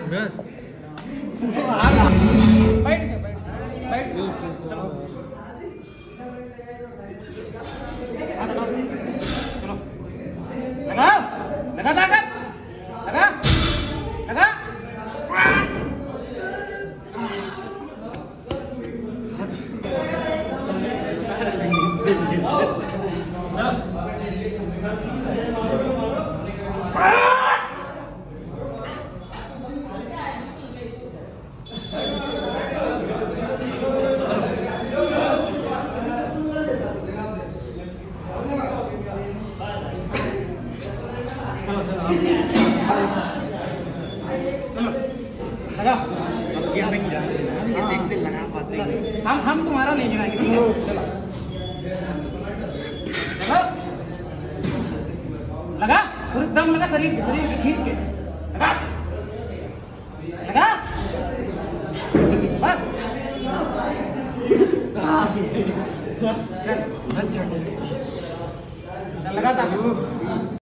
बस बैठ गए बैठ चलो चलो लगा लगा ताकत लगा लगा लगा देखते लगा पाते हम तुम्हारा नहीं गिराएंगे चलो लगा पूरी दम लगा शरीर के खींच के लगा लगा बस चल लगा था